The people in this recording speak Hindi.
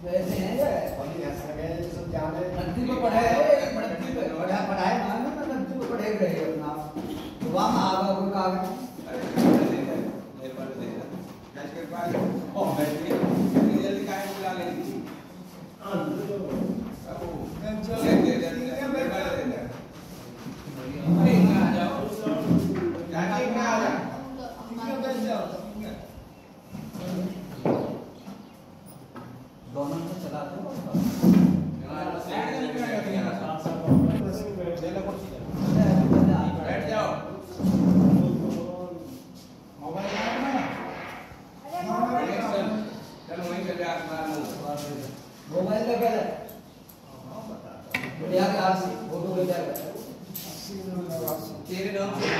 ऐसे हैं ये वही ऐसा है सब जाने नदी पे पढ़े है नदी पे पढ़ाए मान ना नदी पे पढ़े गए अपना वहां में आगा कोई कागज मेरे पास दे दे कैश के पास ओ बैठ गई जल्दी काय बुला ले हां अब चल दे दे मेरे पास दे दे अरे आ जाओ जाके क्या आ जा इसमें बैठ जाओ दोनों में चला दो बैठ जाओ चलो वहीं चले आसमान मोबाइल लगा है बढ़िया के आरसी फोटो ले जाएगा तेरे नाम से